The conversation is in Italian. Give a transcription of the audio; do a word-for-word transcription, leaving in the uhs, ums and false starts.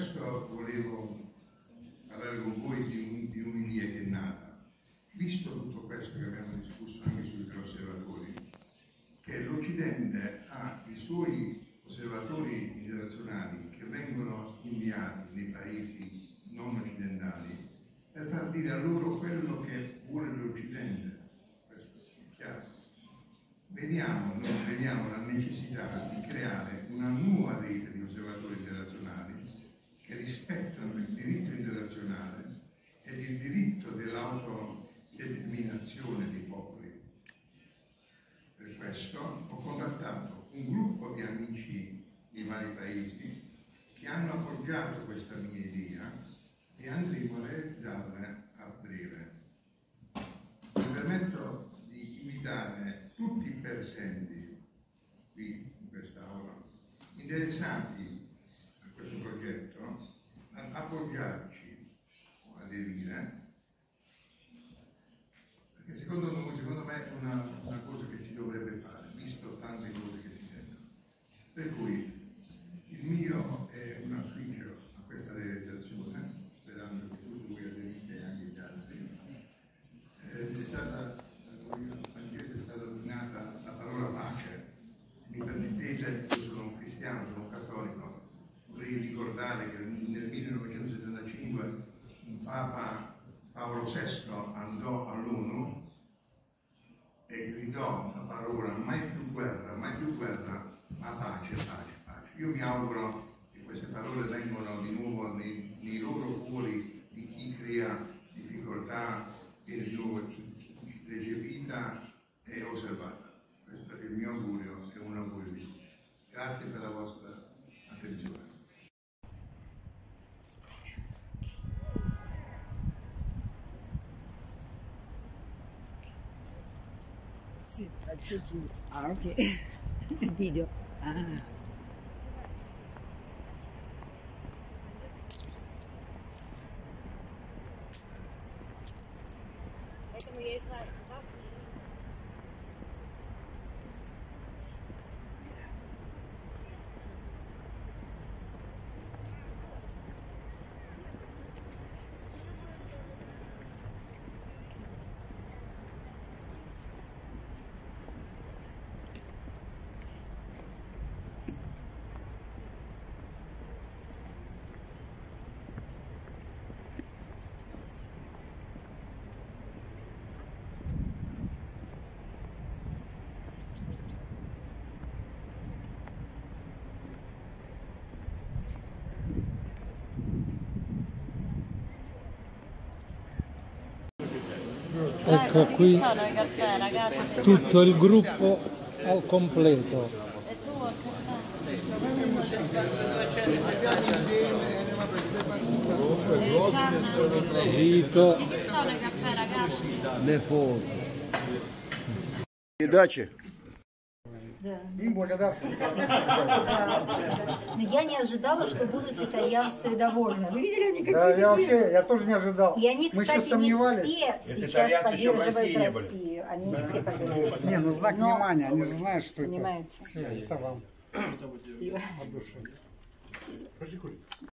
questo volevo parlare con voi di, un, di un'idea che è nata, visto tutto questo che abbiamo discusso anche sui tre osservatori, che l'Occidente ha i suoi osservatori internazionali che vengono inviati nei paesi non occidentali per far dire a loro quello che vuole l'Occidente. Questo è chiaro. Vediamo, noi vediamo la necessità di creare una nuova rete di osservatori internazionali che rispettano il diritto internazionale ed il diritto dell'autodeterminazione dei popoli. Per questo ho contattato un gruppo di amici di vari paesi che hanno appoggiato questa mia idea e andremo a realizzarla a breve. Mi permetto di invitare tutti i presenti qui in quest'aula, interessati a questo progetto, ad appoggiarci o aderire, perché secondo noi, secondo me è una, una cosa che si dovrebbe fare, visto tante cose che si sentono. Per cui il mio è un auspicio a questa realizzazione, sperando che tutti voi aderite e anche gli altri. Eh, è stata, è stata donata la parola pace. Mi permettete, io sono un cristiano, sono un cattolico, vorrei ricordare che nel millenovecentosessantacinque un Papa Paolo sesto andò all'ONU e gridò la parola mai più guerra, mai più guerra, ma pace, pace, pace. Io mi auguro che queste parole vengano di nuovo nei, nei loro cuori di chi crea difficoltà e di nuovo recepita e osservata. Questo è il mio augurio e un augurio di tutti. Grazie per la vostra attenzione. Sì, ah, ok. Il video. Ah. Поэтому я и знаю, что так. Ecco qui tutto il gruppo al completo. Vito, le foto. Передачи. Да. Им благодарствую. Я не ожидала, что будут итальянцы довольны. Вы видели, они какие? Да, я вообще, я тоже не ожидал. И они, Мы кстати, еще сомневались. не все сейчас поддерживают Россию. Они не все поддерживают. Не, ну знак Но внимания, они же знают, что понимаете. это. Это вам. Спасибо. От души.